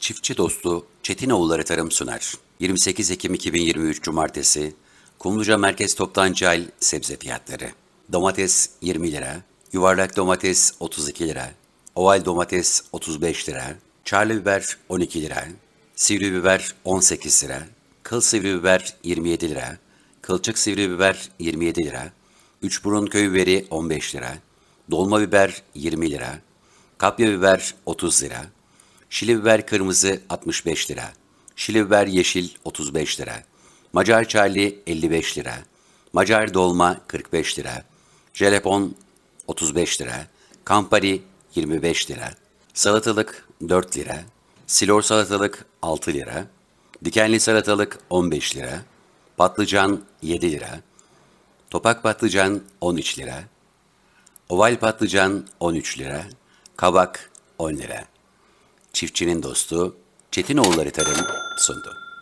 Çiftçi dostu Çetinoğulları Tarım sunar. 28 Ekim 2023 Cumartesi, Kumluca Merkez Toptancı sebze fiyatları. Domates 20 lira, yuvarlak domates 32 lira, oval domates 35 lira, çarlı biber 12 lira, sivri biber 18 lira, kıl sivri biber 27 lira, kılçık sivri biber 27 lira, üçburun köy biberi 15 lira, dolma biber 20 lira, kapya biber 30 lira, şili biber kırmızı 65 lira, şili biber yeşil 35 lira, Macar çarli 55 lira, Macar dolma 45 lira, jelepon 35 lira, kampari 25 lira, salatalık 4 lira, silor salatalık 6 lira, dikenli salatalık 15 lira, patlıcan 7 lira, topak patlıcan 13 lira, oval patlıcan 13 lira, kabak 10 lira. Çiftçinin dostu Çetinoğulları Tarım sundu.